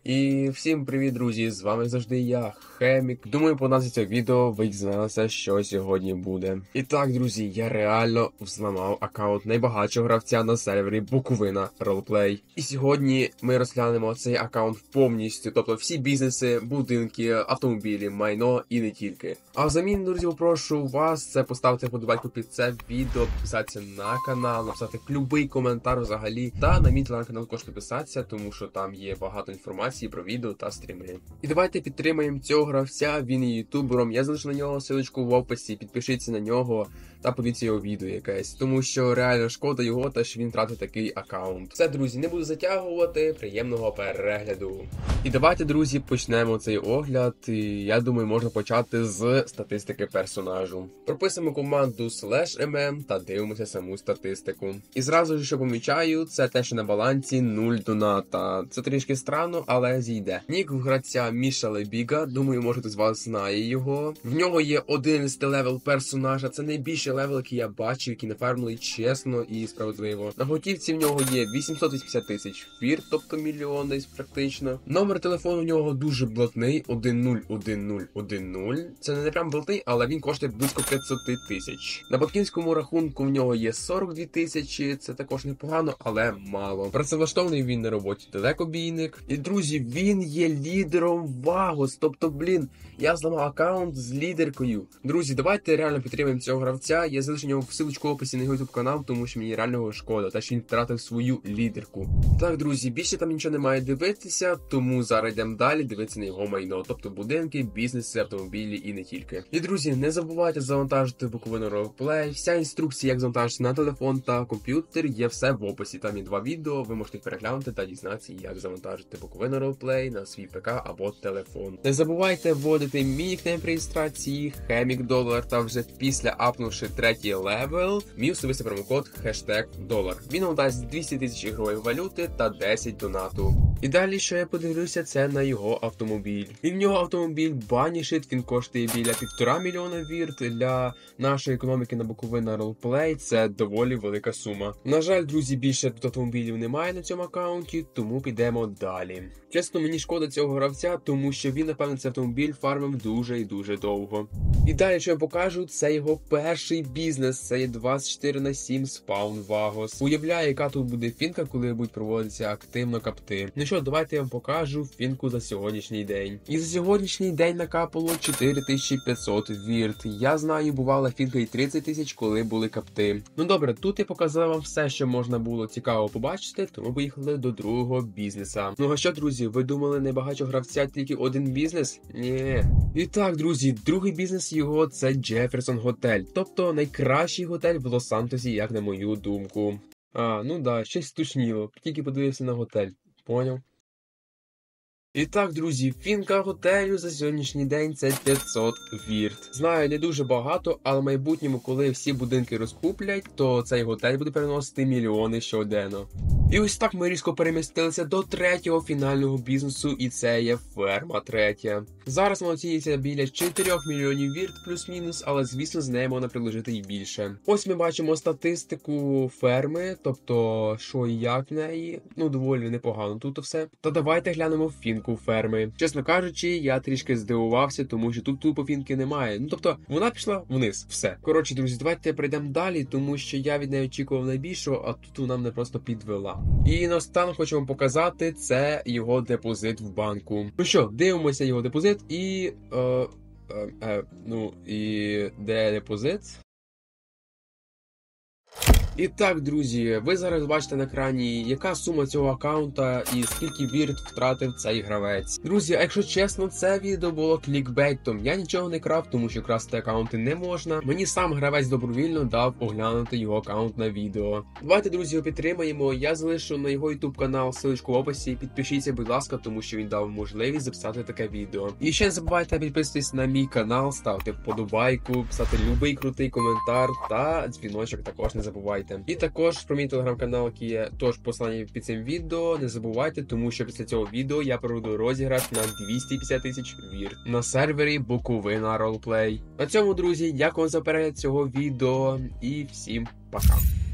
І всім привіт, друзі! З вами завжди я, Хемік. Думаю, по назві цього відео ви дізналися, що сьогодні буде. І так, друзі, я реально взламав аккаунт найбагатшого гравця на сервері Буковина Ролплей. І сьогодні ми розглянемо цей аккаунт повністю, тобто всі бізнеси, будинки, автомобілі, майно і не тільки. А взамін, друзі, прошу вас це поставити вподобайку під це відео, підписатися на канал, написати будь-який коментар взагалі, та на мій телеграм-канал також підписатися, тому що там є багато інформації про відео та стріми. І давайте підтримаємо цього гравця, він є ютубером, я залишу на нього ссылочку в описі, підпишіться на нього та подивіться його відео якесь, тому що реально шкода його, та що він тратить такий аккаунт. Все, друзі, не буду затягувати, приємного перегляду. І давайте, друзі, почнемо цей огляд, і я думаю, можна почати з статистики персонажу. Прописуємо команду /mm та дивимося саму статистику. І зразу ж, що помічаю, це те, що на балансі 0 доната. Це трішки странно, але зійде. Нік в гравця Міша Лебіга, думаю, може хтось з вас знає його. В нього є 11 левел персонажа, це найбільший левел, який я бачив, який нафармили чесно і справедливо. На готівці в нього є 880 тисяч фір, тобто мільйон десь практично. Номер телефону в нього дуже блатний, 101010. Це не прям блатний, але він коштує близько 500 тисяч. На банківському рахунку в нього є 42 тисячі, це також непогано, але мало. Працевлаштований він на роботі далекобійник. І, друзі, він є лідером Вагос, тобто, я зламав аккаунт з лідеркою. Друзі, давайте реально підтримаємо цього гравця. Я залишу нього ссылочку в описі на його YouTube канал, тому що мені реально його шкода, та що він втратив свою лідерку. Так, друзі, більше там нічого немає дивитися, тому зараз йдемо далі дивитися на його майно, тобто будинки, бізнеси, автомобілі і не тільки. І, друзі, не забувайте завантажити Буковину Ролплей. Вся інструкція, як завантажити на телефон та комп'ютер, є все в описі. Там є 2 відео, ви можете переглянути та дізнатися, як завантажити Буковину Ролплей на свій ПК або телефон. Не забувайте вводити мій нікнейм при реєстрації $, та вже після апнувши 3-й левел, мій особистий промокод $. Він вам дасть 200 тисяч ігрової валюти та 10 донату. І далі, що я подивлюся, це на його автомобіль. І в нього автомобіль Банішит, він коштує біля 1,5 мільйона вірт. Для нашої економіки на Буковина Ролплей це доволі велика сума. На жаль, друзі, більше тут автомобілів немає на цьому аккаунті, тому підемо далі. Чесно, мені шкода цього гравця, тому що він, напевно, цей автомобіль фармив дуже і дуже довго. І далі, що я покажу, це його перший бізнес, це є 24/7 спаун Вагос. Уявляю, яка тут буде фінка, коли будуть проводитися активно капти. Ну що, давайте я вам покажу фінку за сьогоднішній день. І за сьогоднішній день накапало 4500 вірт. Я знаю, бувала фінка і 30 тисяч, коли були капти. Ну добре, тут я показав вам все, що можна було цікаво побачити, тому поїхали до другого бізнеса. Ну а що, друзі, ви думали, найбагатшого гравця тільки один бізнес? Ні. І так, друзі, другий бізнес його це Джеферсон Готель, тобто найкращий готель в Лос-Сантосі, як на мою думку. Ну да, щось стушніло, тільки подивився на готель. Поняв? І так, друзі, фінка готелю за сьогоднішній день це 500 вірт. Знаю, не дуже багато, але в майбутньому, коли всі будинки розкуплять, то цей готель буде переносити мільйони щоденно. І ось так ми різко перемістилися до третього фінального бізнесу, і це є ферма третя. Зараз вона оцінюється біля 4 мільйонів вірт плюс-мінус, але звісно з нею можна приложити і більше. Ось ми бачимо статистику ферми, тобто що і як в неї, доволі непогано тут все. Та давайте глянемо фінку ферми. Чесно кажучи, я трішки здивувався, тому що тут тупо фінки немає. Тобто вона пішла вниз, все. Коротше, друзі, давайте перейдемо далі, тому що я від неї очікував найбільшого, а тут вона мене просто підвела. І наостанок хочу вам показати, це його депозит в банку. Ну що, дивимося його депозит і... де депозит? І так, друзі, ви зараз бачите на екрані, яка сума цього аккаунта і скільки вірт втратив цей гравець. Друзі, а якщо чесно, це відео було клікбейтом. Я нічого не крав, тому що красти аккаунти не можна. Мені сам гравець добровільно дав оглянути його аккаунт на відео. Давайте, друзі, його підтримаємо. Я залишу на його YouTube канал ссылочку в описі. Підпишіться, будь ласка, тому що він дав можливість записати таке відео. І ще не забувайте підписуватись на мій канал, ставити вподобайку, писати будь-який крутий коментар та дзвіночок також не забувайте. І також про мій телеграм-канал, який є теж послані під цим відео, не забувайте, тому що після цього відео я проведу розіграш на 250 тисяч вірт на сервері Буковина Ролплей. На цьому, друзі, дякую за перегляд цього відео і всім пока.